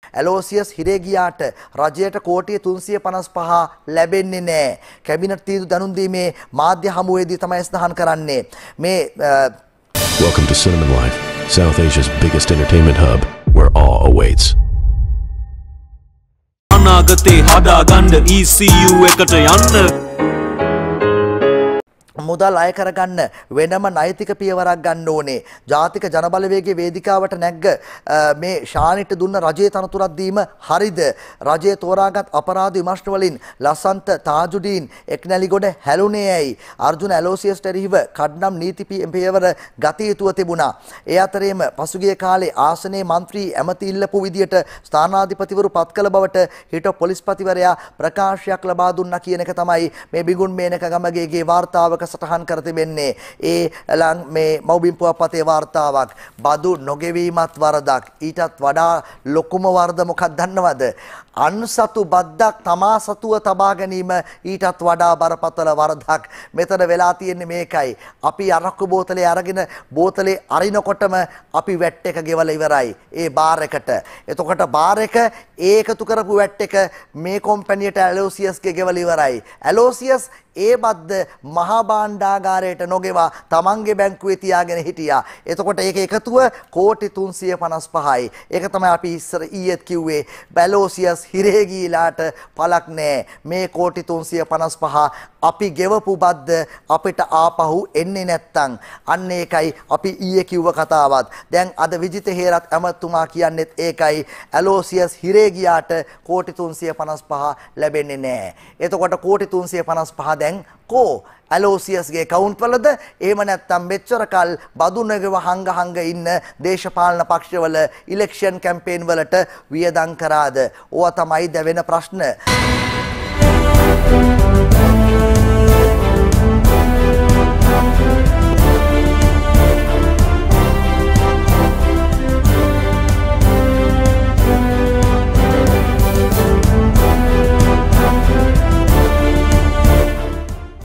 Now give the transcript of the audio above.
Aloysius හිරේ ගියාට රජයට කෝටි 355 ලැබෙන්නේ නැහැ. කැබිනට් තීන්දුව දැනුම් දීමේ මාධ්‍ය හමුවේදී තමයි සඳහන් කරන්නේ. මේ Welcome to Cinnamon Life, South Asia's biggest entertainment hub, where awe awaits. අනාගතේ හදාගන්න ECU එකට යන්න. මුදල් අය කරගන්න වෙනම නෛතික පියවරක් ගන්න ඕනේ. ජාතික ජනබලවේගයේ වේදිකාවට නැග්ග මේ ශානිට දුන්න රජයේ තනතුරක් දීම හරිද? රජයේ තෝරාගත් අපරාධ විමර්ශන වලින් ලසන්ත තාජුඩීන් එක්නැලිගොඩ හැලුනේ ඇයි? අර්ජුන ඇලෝසියස් ටෙරිහිව කඩ්නම් නීති පියවර ගත යුතුව තිබුණා. ඒ අතරේම පසුගිය කාලේ ආසනයේ മന്ത്രി ඇමති ඉල්ලපු විදියට ස්ථානාධිපතිවරු පත් කළ බවට හිටපු පොලිස්පතිවරයා ප්‍රකාශයක් ලබා දුන්නා කියන එක තමයි මේ බිගුන් මේනක ගමගේගේ වාර්තාවක සටහන් කර තිබෙන්නේ. මේ මව්බිම් පුවත්පතේ වාර්තාවක්. බදු නොගෙවීමත් වරදක්. ඊටත් වඩා ලොකුම වරද මොකක්ද දන්නවද? අන්සතු බද්දක් තමා සතුව තබා ගැනීම ඊටත් වඩා බරපතල වරදක්. මෙතන වෙලා තියෙන්නේ මේකයි. අපි අරක්කු බෝතලේ අරගෙන බෝතලේ අරිනකොටම අපි වැට් එක ගෙවලා ඉවරයි. ඒ බාර් එකට. එතකොට බාර් එක ඒකතු කරපු වැට් එක මේ කම්පැනියට ඇලෝසියස්ගේ ගෙවලා ඉවරයි. ඇලෝසියස් ඒ බද්ද මහා භාණ්ඩාගාරයට නොගෙවා තමන්ගේ බැංකුවේ තියාගෙන හිටියා. එතකොට ඒක එකතුව කෝටි 355යි. ඒක තමයි අපි ඉස්සර ඊයේත් කිව්වේ. ඇලෝසියස් හිරේ ගිලාට පළක් නැහැ. මේ කෝටි 355 අපි ගෙවපු බද්ද අපිට ආපහු එන්නේ නැත්තම් අන්න ඒකයි අපි ඊයේ කිව්ව කතාවත්. දැන් අද විජිත හේරත් ඇමතුමා කියන්නේත් ඒකයි. ඇලෝසියස් හිරේ ගියාට කෝටි 355 ලැබෙන්නේ නැහැ. එතකොට කෝටි 355 දැන් කෝ ඇලෝසියස්ගේ account වලද? එහෙම නැත්නම් මෙච්චර කල් බදු නැගව හංග ඉන්න දේශපාලන පක්ෂවල ඉලෙක්ෂන් කැම්පේන් වලට වියදම් කරාද? ඕවා තමයි දැවෙන ප්‍රශ්න.